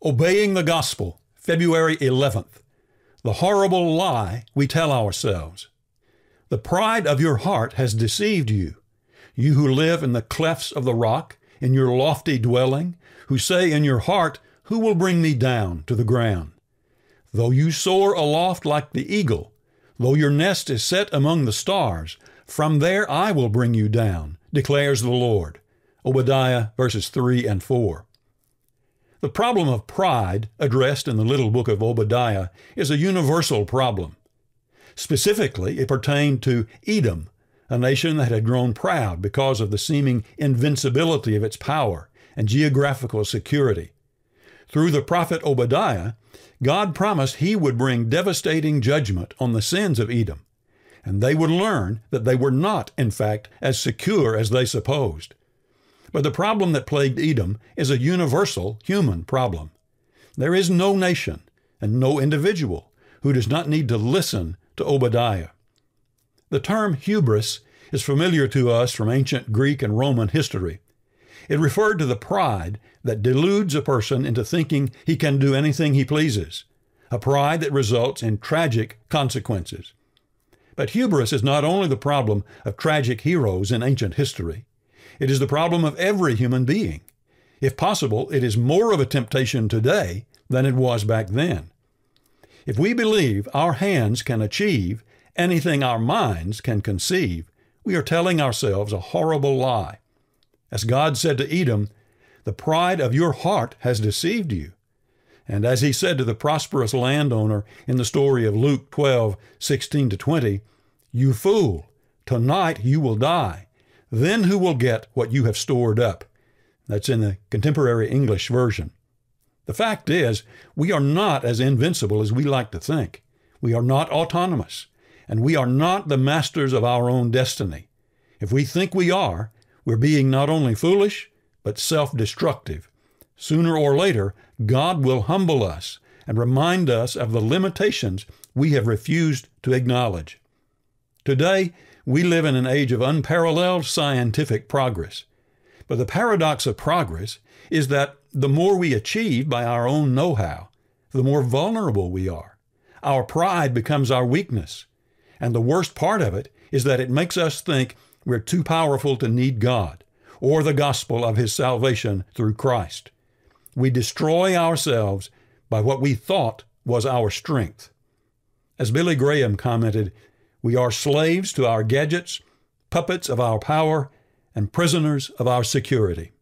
Obeying the Gospel, February 11th. The horrible lie we tell ourselves. The pride of your heart has deceived you. You who live in the clefts of the rock, in your lofty dwelling, who say in your heart, "Who will bring me down to the ground?" Though you soar aloft like the eagle, though your nest is set among the stars, from there I will bring you down, declares the Lord. Obadiah verses 3 and 4. The problem of pride, addressed in the little book of Obadiah, is a universal problem. Specifically, it pertained to Edom, a nation that had grown proud because of the seeming invincibility of its power and geographical security. Through the prophet Obadiah, God promised he would bring devastating judgment on the sins of Edom, and they would learn that they were not, in fact, as secure as they supposed. But the problem that plagued Edom is a universal human problem. There is no nation and no individual who does not need to listen to Obadiah. The term hubris is familiar to us from ancient Greek and Roman history. It referred to the pride that deludes a person into thinking he can do anything he pleases, a pride that results in tragic consequences. But hubris is not only the problem of tragic heroes in ancient history. It is the problem of every human being. If possible, it is more of a temptation today than it was back then. If we believe our hands can achieve anything our minds can conceive, we are telling ourselves a horrible lie. As God said to Edom, "The pride of your heart has deceived you." And as he said to the prosperous landowner in the story of Luke 12:16-20, "You fool, tonight you will die. Then who will get what you have stored up?" That's in the contemporary English version. The fact is, we are not as invincible as we like to think. We are not autonomous, and we are not the masters of our own destiny. If we think we are, we're being not only foolish, but self-destructive. Sooner or later, God will humble us and remind us of the limitations we have refused to acknowledge. Today, we live in an age of unparalleled scientific progress. But the paradox of progress is that the more we achieve by our own know-how, the more vulnerable we are. Our pride becomes our weakness. And the worst part of it is that it makes us think we're too powerful to need God or the gospel of his salvation through Christ. We destroy ourselves by what we thought was our strength. As Billy Graham commented, we are slaves to our gadgets, puppets of our power, and prisoners of our security.